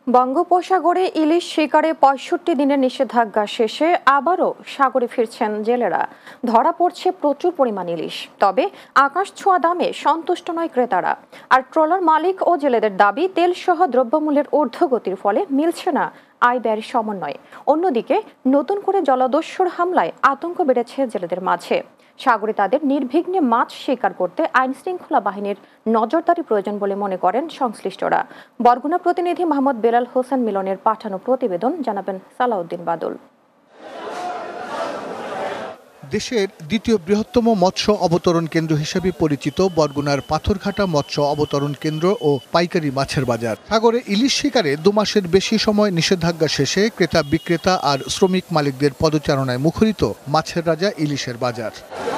বঙ্গোপসাগরে ইলিশ শিকারে ৬৫ দিনের নিষেধাজ্ঞা শেষে আবারও সাগরে ফিরছেন জেলেরা। ধরা পড়ছে প্রচুর পরিমাণ ইলিশ, তবে আকাশ ছোঁয়া দামে সন্তুষ্ট নয় ক্রেতারা। আর ট্রলার মালিক ও জেলেদের দাবি, তেলসহ দ্রব্যমূল্যের ঊর্ধ্বগতির ফলে মিলছে না আয় ব্যয়ের সমন্বয়। অন্যদিকে নতুন করে জলদস্যুর হামলায় আতঙ্ক বেড়েছে জেলেদের মাঝে। সাগরে তাদের নির্বিঘ্নে মাছ শিকার করতে আইন শৃঙ্খলা বাহিনীর নজরদারি প্রয়োজন বলে মনে করেন সংশ্লিষ্টরা। বরগুনা প্রতিনিধি মোহাম্মদ বেলাল হোসেন মিলনের পাঠানো প্রতিবেদন জানাবেন সালাউদ্দিন বাদল। দেশের দ্বিতীয় বৃহত্তম মৎস্য অবতরণ কেন্দ্র হিসেবে পরিচিত বরগুনার পাথরঘাটা মৎস্য অবতরণ কেন্দ্র ও পাইকারি মাছের বাজার। সাগরে ইলিশ শিকারে 2 মাসের বেশি সময় নিষেধাজ্ঞা শেষে ক্রেতা বিক্রেতা আর শ্রমিক মালিকদের পদচারণায় মুখরিত মাছের রাজা ইলিশের বাজার।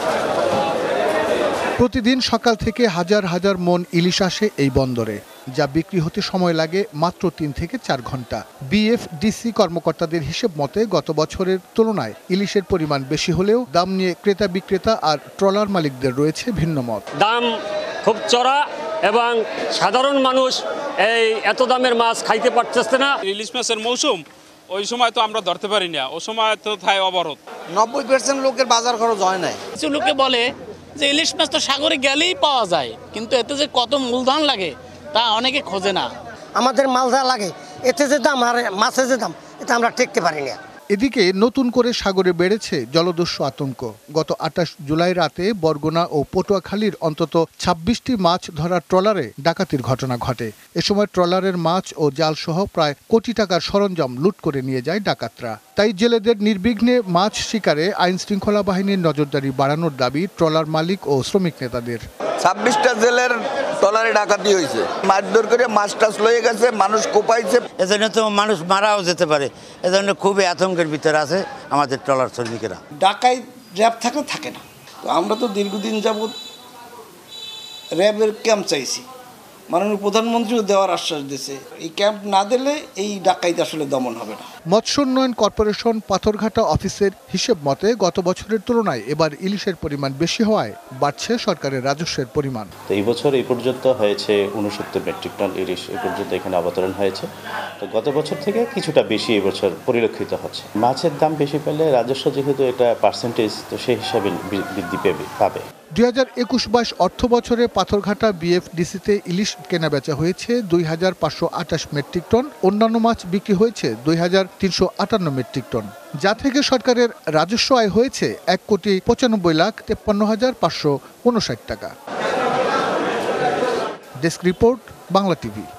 প্রতিদিন সকাল থেকে হাজার হাজার মন ইলিশ আসে এই বন্দরে, যা বিক্রি হতে সময় লাগে মাত্র 3 থেকে 4 ঘন্টা। বিএফডিসি কর্মকর্তাদের হিসেব মতে গত বছরের তুলনায় ইলিশের পরিমাণ বেশি হলেও দাম নিয়ে ক্রেতা বিক্রেতা আর ট্রলার মালিকদের রয়েছে ভিন্ন মত। দাম খুব চড়া এবং সাধারণ মানুষ এই এত দামের মাছ খাইতে পারতেছে না। ইলিশ মাছের মৌসুম, ওই সময় তো আমরা ধরতে পারি না, ওই সময় তো থাই অবরোধ। 90% লোকের বাজার খরচ হয় না। কিছু লোকে বলে যে ইলিশ মাছ তো সাগরে গেলেই পাওয়া যায়, কিন্তু এতে যে কত মূলধন লাগে তা অনেকে খোঁজে না। আমাদের মালদা লাগে, এতে যে দাম আর মাছের যে দাম, এটা আমরা টেকতে পারি না। এদিকে নতুন করে সাগরে বেড়েছে জলদস্যু আতঙ্ক। গত 28 জুলাই রাতে বরগুনা ও পটুয়াখালীর অন্তত 26টি মাছ ধরার ট্রলারে ডাকাতির ঘটনা ঘটে। এ সময় ট্রলারের মাছ ও জাল সহ প্রায় কোটি টাকার সরঞ্জাম লুট করে নিয়ে যায় ডাকাতরা। তাই জেলেদের নির্বিঘ্নে মাছ শিকারে আইন শৃঙ্খলা বাহিনীর নজরদারি বাড়ানোর দাবি ট্রলার মালিক ও শ্রমিক নেতাদের। 26টা জেলের ট্রলারে ডাকাতি হয়েছে, মারধর করে মাছ টাছ লয়ে গেছে, মানুষ কোপাইছে। এজন্য তো মানুষ মারাও যেতে পারে, এজন্য খুবই আতঙ্কের ভিতরে আছে আমাদের ট্রলার শ্রমিকেরা। ঢাকায় র্যাব থাকে না, তো আমরা তো দীর্ঘদিন যাবৎ র্যাবের ক্যাম্প চাইছি, মাননীয় প্রধানমন্ত্রীও দেওয়ার আশ্বাস দিয়েছে। এই ক্যাম্প না দিলে এই ডাকাইত আসলে দমন হবে না। মৎস্য উন্নয়ন কর্পোরেশন পাথরঘাটা অফিসের হিসেব মতে গত বছরের তুলনায় এবার ইলিশের পরিমাণ বেশি হওয়ায় বাড়ছে সরকারের রাজস্বের পরিমাণ। তো এই বছর এই পর্যন্ত হয়েছে 69 মেট্রিক টন ইলিশ এই পর্যন্ত এখানে অবতরণ হয়েছে। তো গত বছর থেকে কিছুটা বেশি এই বছর পরিলক্ষিত হচ্ছে। মাছের দাম বেশি পেলে রাজস্ব যেহেতু এটা পার্সেন্টেজ, তো সেই হিসাবে বৃদ্ধি পাবে। 2021-22 অর্থ বছরে পাথরঘাটা বিএফডিসিতে ইলিশ কেনাবেচা হয়েছে 2528 মেট্রিক টন, অন্যান্য মাছ বিক্রি হয়েছে 2358 মেট্রিক টন, যা থেকে সরকারের রাজস্ব আয় হয়েছে 1,95,53,559 টাকা। Desk report, Bangla TV.